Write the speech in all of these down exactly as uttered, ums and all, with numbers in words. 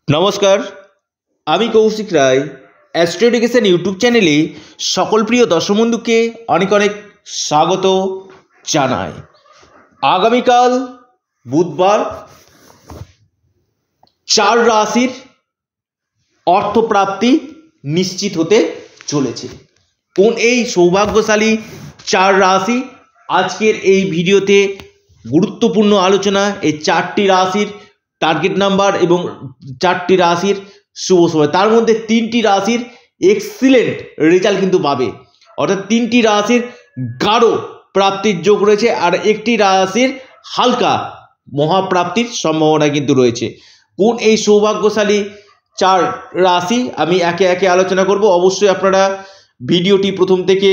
নমস্কার, আমি Kaushik Roy astro education YouTube চ্যানেলে সকল প্রিয় দর্শক বন্ধুকে অনেক অনেক স্বাগত জানাই। আগামীকাল বুধবার চার রাশির অর্থপ্রাপ্তি নিশ্চিত হতে চলেছে। কোন এই সৌভাগ্যশালী চার রাশি আজকের এই ভিডিওতে গুরুত্বপূর্ণ আলোচনা। এই চারটি রাশির টার্গেট নাম্বার এবং চারটি রাশির শুভ সময়, তার মধ্যে তিনটি রাশির এক্সিলেন্ট রেজাল্ট কিন্তু পাবে, অর্থাৎ তিনটি রাশির গাঢ় প্রাপ্তির যোগ রয়েছে আর একটি রাশির হালকা মহাপ্রাপ্তির সম্ভাবনা কিন্তু রয়েছে। কোন এই সৌভাগ্যশালী চার রাশি আমি একে একে আলোচনা করব। অবশ্যই আপনারা ভিডিওটি প্রথম থেকে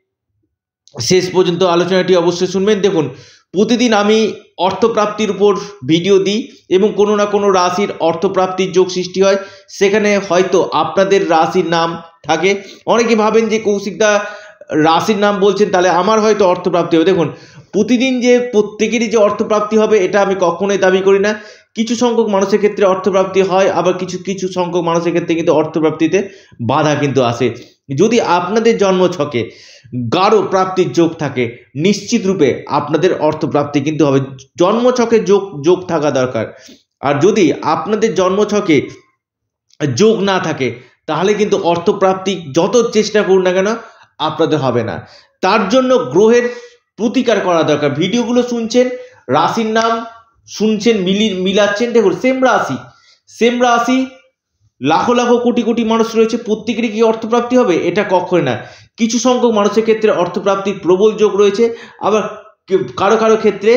শেষ পর্যন্ত আলোচনাটি অবশ্যই শুনবেন। দেখুন, প্রতিদিন আমি অর্থপ্রাপ্তির উপর ভিডিও দিই এবং কোনো না কোনো রাশির অর্থপ্রাপ্তির যোগ সৃষ্টি হয়, সেখানে হয়তো আপনাদের রাশির নাম থাকে। অনেকে ভাবেন যে কৌশিকদা রাশির নাম বলছেন তাহলে আমার হয়তো অর্থপ্রাপ্তি হবে। দেখুন, প্রতিদিন যে প্রত্যেকেরই যে অর্থপ্রাপ্তি হবে এটা আমি কখনোই দাবি করি না। কিছু সংখ্যক মানুষের ক্ষেত্রে অর্থপ্রাপ্তি হয়, আবার কিছু কিছু সংখ্যক মানুষের ক্ষেত্রে কিন্তু অর্থপ্রাপ্তিতে বাধা কিন্তু আসে। যদি আপনাদের জন্মছকে গাঢ় প্রাপ্তির যোগ থাকে, নিশ্চিত রূপে আপনাদের অর্থপ্রাপ্তি কিন্তু হবে। জন্মছকে যোগ যোগ থাকা দরকার। আর যদি আপনাদের জন্মছকে যোগ না থাকে তাহলে কিন্তু অর্থপ্রাপ্তি যত চেষ্টা করুন না কেন আপনাদের হবে না। তার জন্য গ্রহের প্রতিকার করা দরকার। ভিডিওগুলো শুনছেন, রাশির নাম শুনছেন, মিলি মিলাচ্ছেন। দেখুন, সেম রাশি সেম রাশি লাখো লাখো কোটি কোটি মানুষ রয়েছে, প্রত্যেকেরই কি অর্থপ্রাপ্তি হবে? এটা কখনোই না। কিছু সংখ্যক মানুষের ক্ষেত্রে অর্থপ্রাপ্তির প্রবল যোগ রয়েছে, আবার কারো কারো ক্ষেত্রে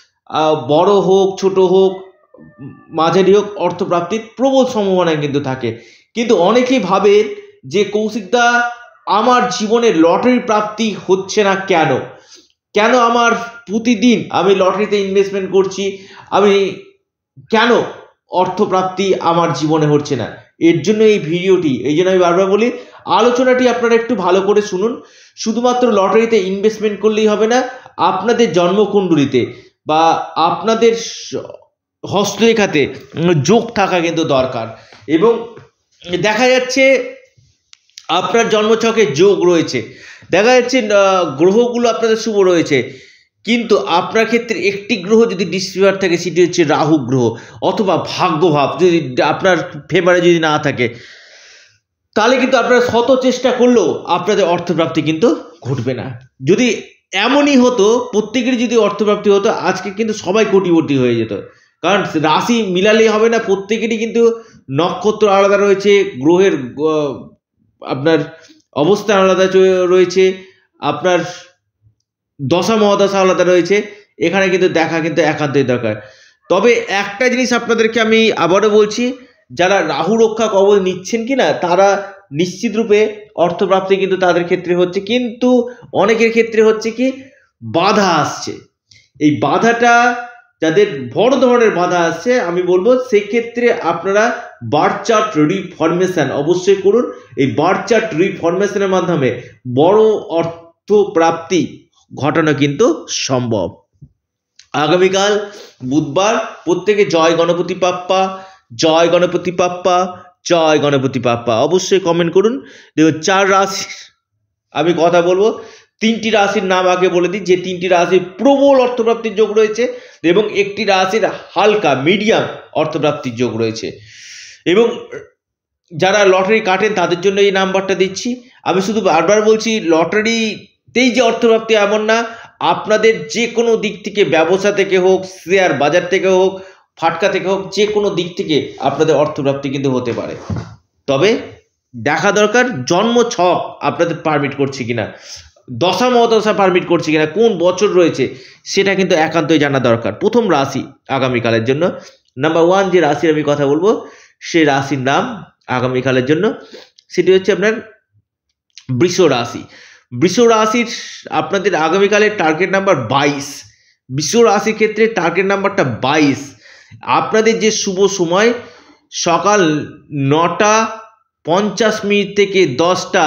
বড় হোক ছোট হোক মাঝারি হোক অর্থপ্রাপ্তির প্রবল সম্ভাবনা কিন্তু থাকে। কিন্তু অনেকেই ভাবেন যে কৌশিকদা আমার জীবনে লটারি প্রাপ্তি হচ্ছে না কেন কেন আমার প্রতিদিন আমি লটারিতে ইনভেস্টমেন্ট করছি, আমি কেন অর্থপ্রাপ্তি আমার জীবনে হচ্ছে না? এর জন্য এই ভিডিওটি, এই জন্য আমি বারবার বলি আলোচনাটি আপনারা একটু ভালো করে শুনুন। শুধুমাত্র লটারিতে ইনভেস্টমেন্ট করলেই হবে না, আপনাদের জন্মকুণ্ডলিতে বা আপনাদের হস্তরেখাতে যোগ থাকা কিন্তু দরকার। এবং দেখা যাচ্ছে আপনার জন্মছকে যোগ রয়েছে, দেখা যাচ্ছে গ্রহগুলো আপনাদের শুভ রয়েছে, কিন্তু আপনার ক্ষেত্রে একটি গ্রহ যদি ডিসফেভার থাকে সেটি হচ্ছে রাহু গ্রহ, অথবা ভাগ্যভাব যদি আপনার ফেভারে যদি না থাকে, তাহলে কিন্তু আপনারা শত চেষ্টা করলেও আপনাদের অর্থপ্রাপ্তি কিন্তু ঘটবে না। যদি এমনই হতো, প্রত্যেকেরই যদি অর্থপ্রাপ্তি হতো, আজকে কিন্তু সবাই কোটিপতি হয়ে যেত। কারণ রাশি মিলালেই হবে না, প্রত্যেকেরই কিন্তু নক্ষত্র আলাদা রয়েছে, গ্রহের আপনার অবস্থান আলাদা রয়েছে, আপনার দশা মহাদশা আলাদা রয়েছে। এখানে কিন্তু দেখা কিন্তু একান্তই দরকার। তবে একটা জিনিস আপনাদেরকে আমি আবারও বলছি, যারা রাহু রক্ষা কবচ নিচ্ছেন কিনা তারা নিশ্চিত রূপে অর্থপ্রাপ্তি কিন্তু তাদের ক্ষেত্রে হচ্ছে, কিন্তু অনেকের ক্ষেত্রে হচ্ছে কি বাধা আসছে। এই বাধাটা যাদের বড় ধরনের বাধা আসছে, আমি বলবো সেক্ষেত্রে আপনারা বার্থ চার্ট রিফরমেশন অবশ্যই করুন। এই বার্থ চার্ট রিফরমেশনের মাধ্যমে বড় অর্থপ্রাপ্তি ঘটানো কিন্তু সম্ভব। আগামীকাল বুধবার, প্রত্যেকে জয় গণপতি বাপ্পা, জয় গণপতি বাপ্পা, জয় গণপতি বাপ্পা অবশ্যই কমেন্ট করুন। দেখুন, চার রাশি আমি কথা বলবো, তিনটি রাশির নাম আগে বলে দিই, যে তিনটি রাশির প্রবল অর্থপ্রাপ্তির যোগ রয়েছে এবং একটি রাশির হালকা মিডিয়াম অর্থপ্রাপ্তির যোগ রয়েছে। এবং যারা লটারি কাটেন তাদের জন্য এই নাম্বারটা দিচ্ছি। আমি শুধু বারবার বলছি, লটারিতেই যে অর্থপ্রাপ্তি এমন না, আপনাদের যে কোনো দিক থেকে, ব্যবসা থেকে হোক, শেয়ার বাজার থেকে হোক, ফাটকা থেকে হোক, যে কোনো দিক থেকে আপনাদের অর্থপ্রাপ্তি কিন্তু হতে পারে। তবে দেখা দরকার জন্ম ছক আপনাদের পারমিট করছে কিনা, দশা মহাদশা পারমিট করছে কিনা, কোন বছর রয়েছে সেটা কিন্তু একান্তই জানা দরকার। প্রথম রাশি আগামীকালের জন্য, নাম্বার ওয়ান যে রাশির আমি কথা বলবো সেই রাশির নাম আগামীকালের জন্য সেটি হচ্ছে আপনার বৃষ রাশি। বৃষ রাশির আপনাদের আগামীকালের টার্গেট নাম্বার বাইশ। বৃষ রাশির ক্ষেত্রে টার্গেট নাম্বারটা বাইশ। আপনাদের যে শুভ সময় সকাল নটা পঞ্চাশ মিনিট থেকে দশটা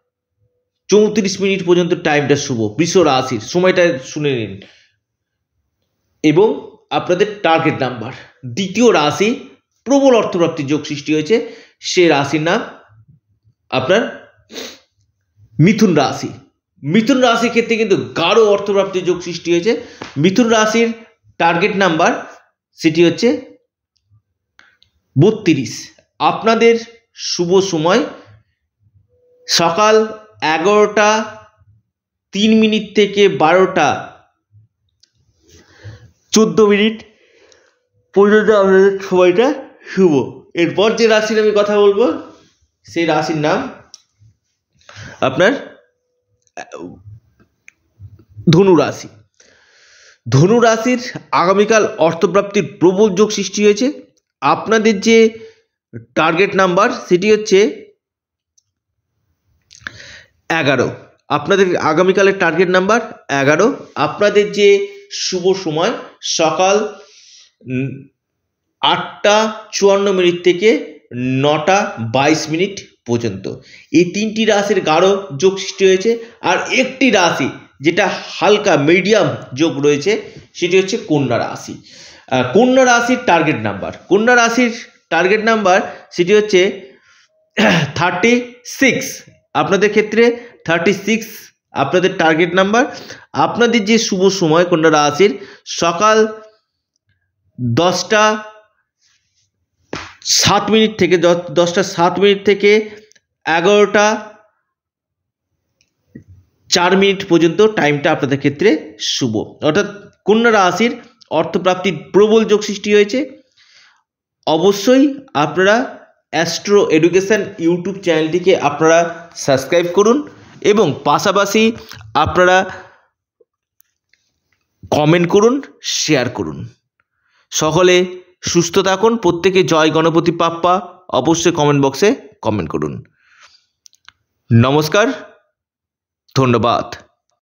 চৌত্রিশ মিনিট পর্যন্ত টাইমটা শুভ। বৃষ রাশির সময়টা শুনে নিন। এবং আপনাদের টার্গেট নাম্বার দ্বিতীয় রাশি প্রবল অর্থপ্রাপ্তির যোগ সৃষ্টি হয়েছে, সে রাশির নাম আপনার মিথুন রাশি। মিথুন রাশির ক্ষেত্রে কিন্তু গাঢ় অর্থপ্রাপ্তির যোগ সৃষ্টি হয়েছে। মিথুন রাশির টার্গেট নাম্বার সেটি হচ্ছে বত্রিশ। আপনাদের শুভ সময় সকাল এগারোটা তিন মিনিট থেকে বারোটা চোদ্দ মিনিট পর্যন্ত আপনাদের সময়টা শুভ। এরপর যে রাশির আমি কথা বলবো সেই রাশির নাম আপনার ধনু রাশি। ধনু রাশির আগামীকাল অর্থপ্রাপ্তির প্রবল যোগ সৃষ্টি হয়েছে। আপনাদের যে টার্গেট নাম্বার সেটি হচ্ছে এগারো। আপনাদের আগামীকালের টার্গেট নাম্বার এগারো। আপনাদের যে শুভ সময় সকাল আটটা চুয়ান্ন মিনিট থেকে নটা বাইশ মিনিট পর্যন্ত। এই তিনটি রাশির গাঢ় যোগ সৃষ্টি হয়েছে। আর একটি রাশি যেটা হালকা মিডিয়াম যোগ রয়েছে সেটি হচ্ছে কন্যা রাশি। কন্যা রাশির টার্গেট নাম্বার কন্যা রাশির টার্গেট নাম্বার সেটি হচ্ছে থার্টি সিক্স। আপনাদের ক্ষেত্রে থার্টি সিক্স আপনাদের টার্গেট নাম্বার। আপনাদের যে শুভ সময় কন্যা রাশির সকাল দশটা সাত মিনিট থেকে দশটা সাত মিনিট থেকে এগারোটা চার মিনিট পর্যন্ত টাইমটা আপনাদের ক্ষেত্রে শুভ। অর্থাৎ কন্যা রাশির অর্থপ্রাপ্তির প্রবল যোগ সৃষ্টি হয়েছে। অবশ্যই আপনারা অ্যাস্ট্রো এডুকেশন ইউটিউব চ্যানেলটিকে আপনারা সাবস্ক্রাইব করুন এবং পাশাপাশি আপনারা কমেন্ট করুন, শেয়ার করুন। সকলে সুস্থ থাকুন, প্রত্যেকে জয় গণপতি বাপ্পা অবশ্যই কমেন্ট বক্সে কমেন্ট করুন। নমস্কার, ধন্যবাদ।